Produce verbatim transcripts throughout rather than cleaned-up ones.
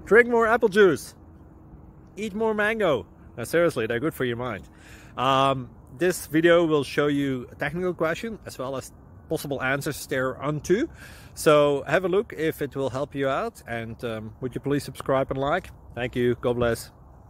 Drink more apple juice. Eat more mango. Now, seriously, they're good for your mind. Um, this video will show you a technical question as well as possible answers thereunto. So have a look if it will help you out. And um, would you please subscribe and like? Thank you. God bless.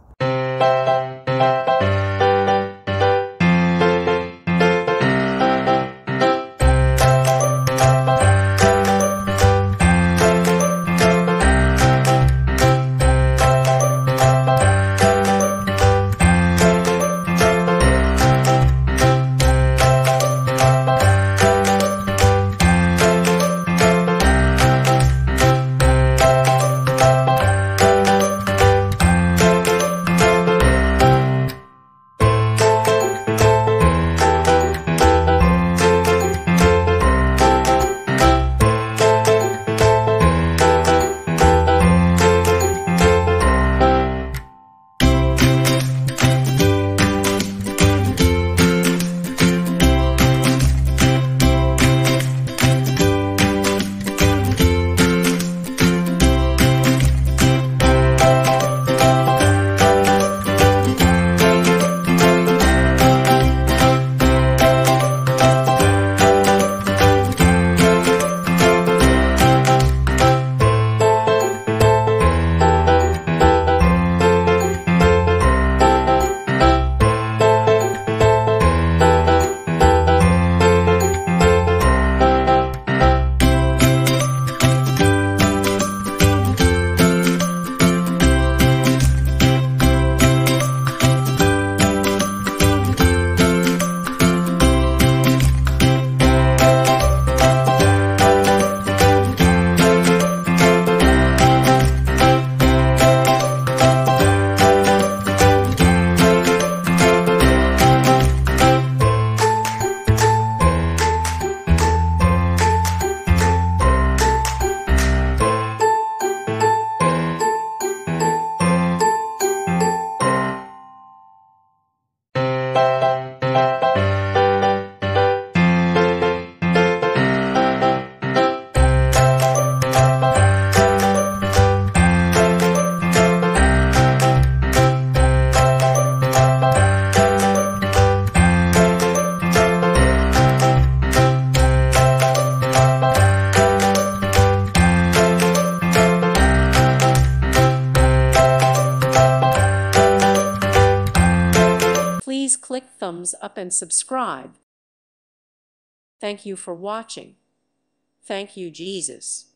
Please click thumbs up and subscribe. Thank you for watching. Thank you, Jesus.